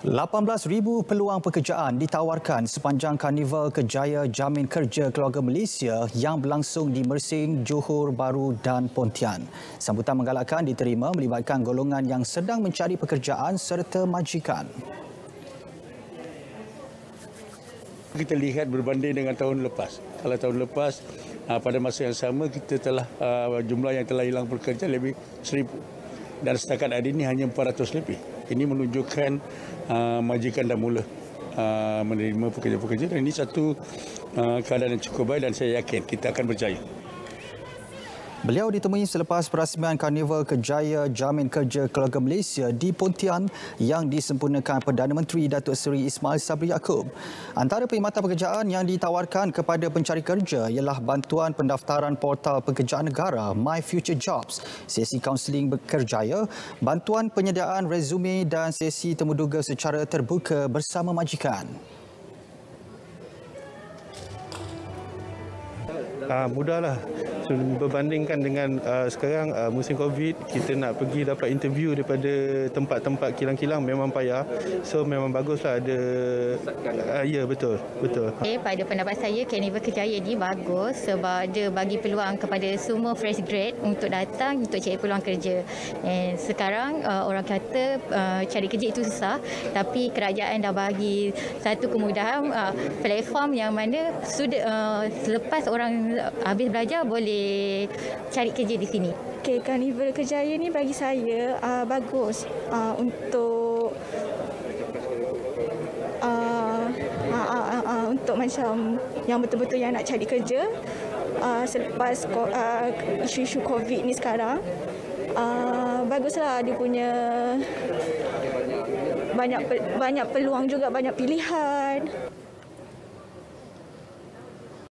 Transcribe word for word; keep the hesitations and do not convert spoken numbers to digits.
lapan belas ribu peluang pekerjaan ditawarkan sepanjang Karnival Kerjaya Jamin Kerja Keluarga Malaysia yang berlangsung di Mersing, Johor Bahru dan Pontian. Sambutan menggalakkan diterima melibatkan golongan yang sedang mencari pekerjaan serta majikan. Kita lihat berbanding dengan tahun lepas. Kalau tahun lepas, pada masa yang sama kita telah jumlah yang telah hilang pekerja lebih seribu. Dan setakat hari ini hanya empat ratus lebih. Ini menunjukkan uh, majikan dah mula uh, menerima pekerja-pekerja. Dan ini satu uh, keadaan yang cukup baik dan saya yakin kita akan berjaya. Beliau ditemui selepas perasmian Karnival Kerjaya Jamin Kerja Keluarga Malaysia di Pontian yang disempurnakan Perdana Menteri Datuk Seri Ismail Sabri Yaakob. Antara perkhidmatan pekerjaan yang ditawarkan kepada pencari kerja ialah bantuan pendaftaran portal pekerjaan negara My Future Jobs, sesi kaunseling berkerjaya, bantuan penyediaan resume dan sesi temuduga secara terbuka bersama majikan. Uh, mudahlah berbandingkan dengan uh, sekarang uh, musim Covid, kita nak pergi dapat interview daripada tempat-tempat kilang-kilang memang payah. So memang baguslah ada uh, ya betul betul. Okay, pada pendapat saya Karnival Kerjaya ni bagus sebab dia bagi peluang kepada semua fresh grade untuk datang untuk cari peluang kerja. And sekarang uh, orang kata uh, cari kerja itu susah, tapi kerajaan dah bagi satu kemudahan uh, platform yang mana sudah uh, selepas orang habis belajar boleh cari kerja di sini. Okay, Karnival Kerjaya ni bagi saya uh, bagus uh, untuk uh, uh, uh, uh, uh, untuk macam yang betul-betul yang nak cari kerja uh, selepas uh, isu-isu Covid ni sekarang. Uh, baguslah dia punya banyak banyak peluang juga, banyak pilihan.